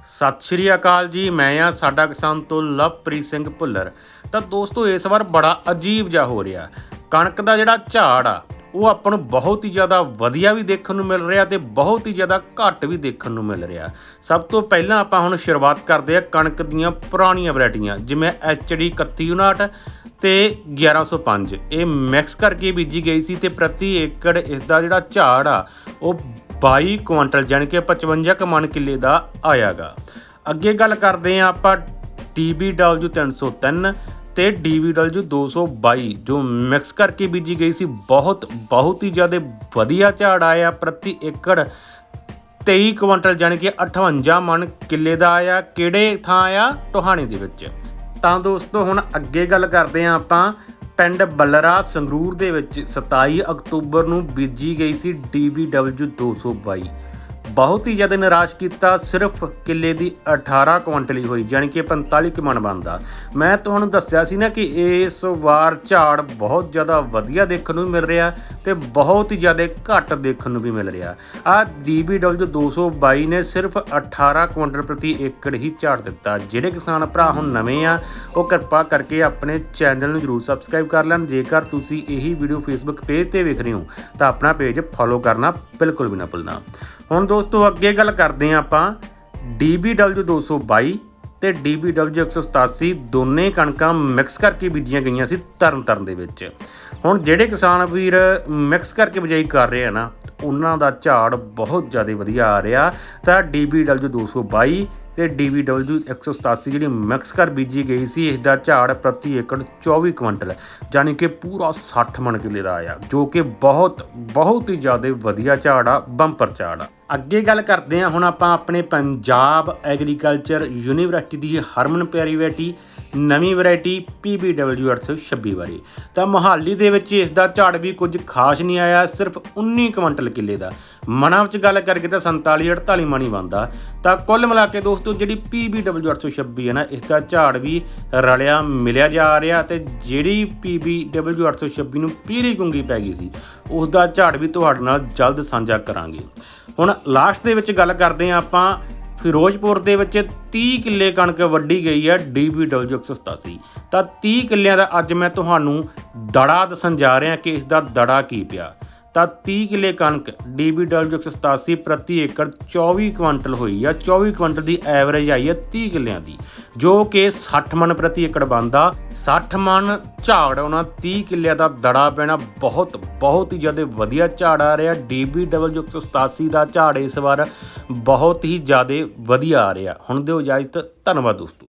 सत श्री अकाल जी। मैं हाँ साडा किसान तो लवप्रीत सिंह भुल्लर। तो दोस्तों इस बार बड़ा अजीब जिहा हो रहा। कणक का जिहड़ा झाड़ आ वो आपां नूं बहुत ही ज़्यादा वधिया भी देखने को मिल रहा तो बहुत ही ज़्यादा घट भी देखने को मिल रहा। सब तो पहलां आपां हुण शुरुआत करते हैं कणक दीयां पुराणियां वैरायटियां जिवें HD 3159 ते 1105 ये मिक्स करके बीजी गई सी ते प्रति एकड़ इसका जिहड़ा झाड़ आ वो 22 क्विंटल यानी कि 55 मन किले का आयागा। अगे गल करते हैं आप DBW 303 ते DBW 222 जो मिक्स करके बीजी गई सी बहुत ही ज़्यादा वधिया झाड़ आया। प्रति एकड़ 23 क्विंटल यानी कि 58 मन किले का आया। किहड़े थां आया? टोहाणे दे विच। तां दोस्तों हुण अगे गल करते हैं आपां पिंड बलरा संगरूर दे विच 27 अक्तूबर नूं बीजी गई सी DBW 222। बहुत ही ज़्यादा निराश किया। सिर्फ किले की 18 क्विंटल ही हुई यानी कि 45 मन बनता। मैं तुहानूं दस्सिया सी ना कि इस वार झाड़ बहुत ज़्यादा वधिया देखने को मिल रहा तो बहुत ही ज़्यादा घट देखने भी मिल रहा। आ DBW 222 ने सिर्फ 18 क्विंटल प्रति एकड़ ही झाड़ दिता। जिहड़े किसान भरा हुण नवें आ वो कृपा करके अपने चैनल नूं जरूर सबसक्राइब कर लैण। जेकर तुसीं यही वीडियो फेसबुक पेज पर वेख रहे हो तो अपना पेज फॉलो करना बिल्कुल भी ना भुलना। हुण दोस्तों अगे गल करते हैं आपां DBW 222 ते DBW 187 दोने कणकां मिक्स करके बीजियां गईयां सी तरन दे विच। हुण जिहड़े किसान वीर मिक्स करके बिजाई कर रहे हैं ना उन्हां दा झाड़ बहुत ज़्यादा वधिया आ रहा। तो DBW 222 ते DBW 187 जी मिक्स कर बीजी गई सी इसका झाड़ प्रति एकड़ 24 क्विंटल यानी कि पूरा 60 मन किले का आया जो कि बहुत ही ज़्यादा वधिया झाड़ आ, बंपर झाड़ आ। अगे गल करते हैं हुण आपां अपने पंजाब एग्रीकल्चर यूनीवर्सिटी की हरमन प्यारी वैरायटी नवी वैरायटी PBW 826 बारे। तो मोहाली दे विच इसका झाड़ भी कुछ खास नहीं आया, सिर्फ 19 क्विंटल किले का। मना विच गल करके तो 47-48 मन ही बनता। तो कुल मिला के दोस्तों जी PBW 826 है ना इसका झाड़ भी रलिया मिलिया जा रहा। तो जी PBW 826 नूं पीली कुंगी पै गई सी उसका झाड़ भी तुहाडे नाल जल्द साझा करांगे। हुण लास्ट दे विच गल करते हैं आपां फिरोजपुर दे विच 30 किले कणक वड्डी गई है DBW 187। तो 30 किलियां दा अज मैं तुहानूं दड़ा दसन जा रहा कि इसका दड़ा की पिया। तो 30 किले कणक DBW 187 प्रति एकड़ 24 क्विंटल हुई है। 24 क्विंटल की एवरेज आई है 30 किलियां की जो कि 60 मन प्रति एकड़ बनता। 60 मन झाड़ आना 30 किलियां का दड़ा पैना बहुत ही ज़्यादा वधिया झाड़ आ रहा। DBW 187 का झाड़ इस बार बहुत ही ज़्यादा वधिया आ रहा। हुण दिओ इजाजत। धन्नवाद दोस्तों।